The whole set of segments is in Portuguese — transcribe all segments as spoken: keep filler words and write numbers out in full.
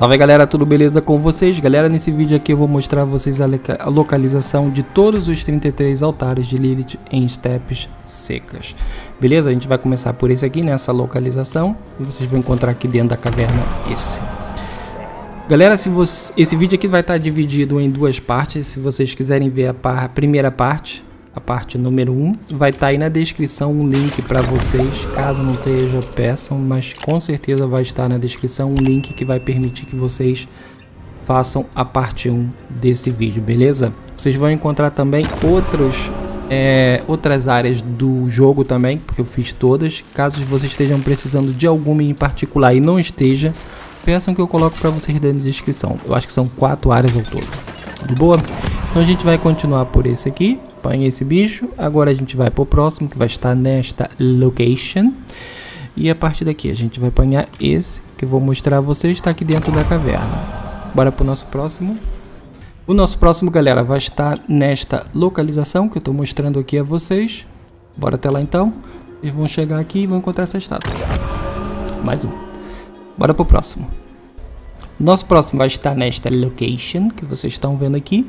Salve galera, tudo beleza com vocês? Galera, nesse vídeo aqui eu vou mostrar a vocês a, a localização de todos os trinta e três altares de Lilith em estepes secas. Beleza? A gente vai começar por esse aqui, nessa localização, e vocês vão encontrar aqui dentro da caverna esse. Galera, se você, esse vídeo aqui vai estar dividido em duas partes. Se vocês quiserem ver a, par, a primeira parte, a parte número um, vai estar aí na descrição um link para vocês. Caso não esteja, peçam, mas com certeza vai estar na descrição um link que vai permitir que vocês façam a parte um desse vídeo, beleza? Vocês vão encontrar também outros, é, outras áreas do jogo também, porque eu fiz todas. Caso vocês estejam precisando de alguma em particular e não esteja, peçam que eu coloque para vocês dentro da descrição. Eu acho que são quatro áreas ao todo. De boa? Então a gente vai continuar por esse aqui. Apanha esse bicho. Agora a gente vai para o próximo, que vai estar nesta location. E a partir daqui a gente vai apanhar esse, que eu vou mostrar a vocês, está aqui dentro da caverna. Bora para o nosso próximo. O nosso próximo, galera, vai estar nesta localização que eu estou mostrando aqui a vocês. Bora até lá então. Eles vão chegar aqui e vão encontrar essa estátua. Mais um. Bora para o próximo. Nosso próximo vai estar nesta location que vocês estão vendo aqui.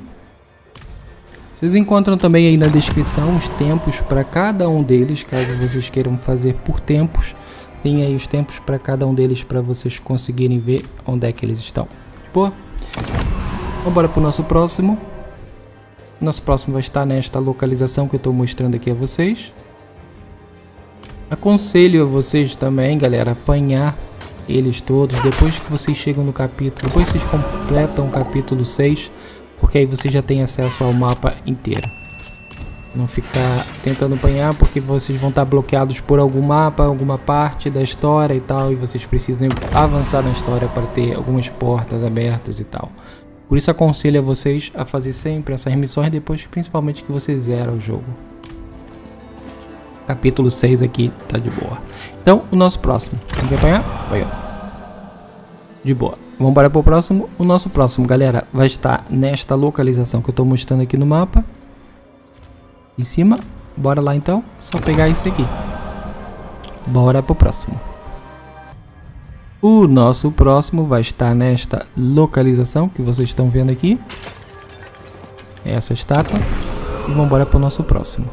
Vocês encontram também aí na descrição os tempos para cada um deles, caso vocês queiram fazer por tempos. Tem aí os tempos para cada um deles para vocês conseguirem ver onde é que eles estão. Boa? Então bora para o nosso próximo. Nosso próximo vai estar nesta localização que eu estou mostrando aqui a vocês. Aconselho a vocês também, galera, apanhar eles todos depois que vocês chegam no capítulo, depois que vocês completam o capítulo seis, porque aí você já tem acesso ao mapa inteiro. Não ficar tentando apanhar, porque vocês vão estar bloqueados por algum mapa, alguma parte da história e tal, e vocês precisam avançar na história para ter algumas portas abertas e tal. Por isso aconselho a vocês a fazer sempre essas missões depois, principalmente que você zera o jogo. Capítulo seis aqui tá de boa. Então, o nosso próximo. Tem que apanhar? Vai, ó. De boa. Vamos embora pro próximo. O nosso próximo, galera, vai estar nesta localização que eu tô mostrando aqui no mapa. Em cima. Bora lá então. Só pegar isso aqui. Bora pro próximo. O nosso próximo vai estar nesta localização que vocês estão vendo aqui. Essa estátua. E vamos embora pro nosso próximo.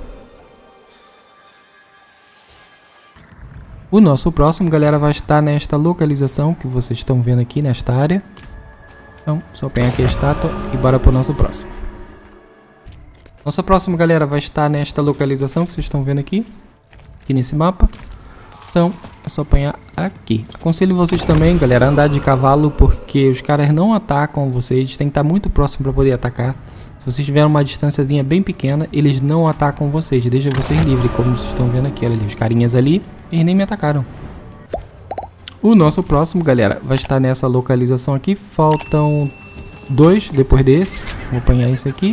O nosso próximo, galera, vai estar nesta localização que vocês estão vendo aqui, nesta área. Então, só pegar aqui a estátua e bora para o nosso próximo. Nosso próximo, galera, vai estar nesta localização que vocês estão vendo aqui. Aqui nesse mapa. Então, é só apanhar aqui. Aconselho vocês também, galera, a andar de cavalo, porque os caras não atacam vocês. Tem que estar muito próximo para poder atacar. Se vocês tiverem uma distânciazinha bem pequena, eles não atacam vocês, deixa vocês livres, como vocês estão vendo aqui, olha ali, os carinhas ali, eles nem me atacaram. O nosso próximo, galera, vai estar nessa localização aqui, faltam dois depois desse, vou apanhar esse aqui,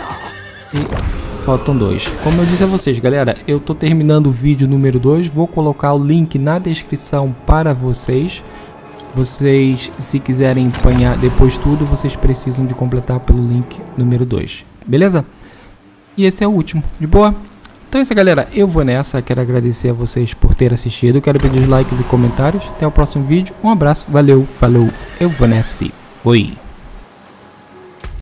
e faltam dois. Como eu disse a vocês, galera, eu tô terminando o vídeo número dois, vou colocar o link na descrição para vocês. Vocês, se quiserem apanhar depois tudo, vocês precisam de completar pelo link número dois, beleza? E esse é o último, de boa? Então é isso, galera, eu vou nessa, quero agradecer a vocês por ter assistido, quero pedir likes e comentários, até o próximo vídeo, um abraço, valeu, falou, eu vou nessa e fui!